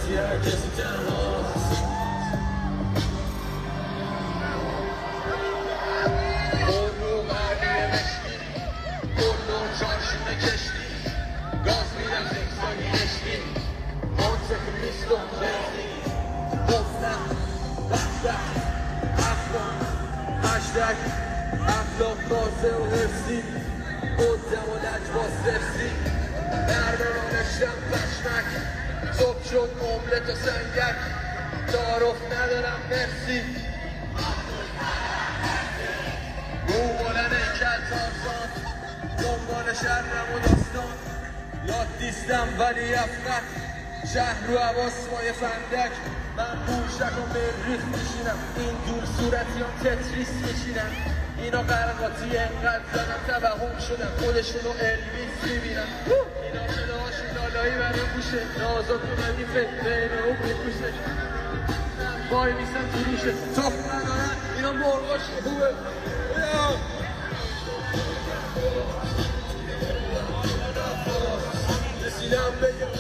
وقتی هر کسی تنهاست برو مردی مشتی برو چارشونه کشتی گاز میدم زیگزاگی نشتی منطق نیست و بنزین گفتم بخشک افلام هشتگ افلاک بازه و حفظی قدم و لجباز سفزی بردارانشتم بشمک صبح شد املت و سنگک تعارف ندارم مرسی رو بلن ایکل تارزان دنبال شرم و داستان یاد دیستم ولی افقت شهر رو حواس مای فندک من پوشک و مریخ میشینم این دور صورتی هم تتریس میشینم اینا قرقاتی انقدر زدم توهم شدم خودشونو الویس میبینم اینا صداشون لالایی برای پوشه نازا تو ردیفه بین او میپوشه وای میسن تو روشه تاف ندارن اینا مرغاش خوبه رسیدم بگم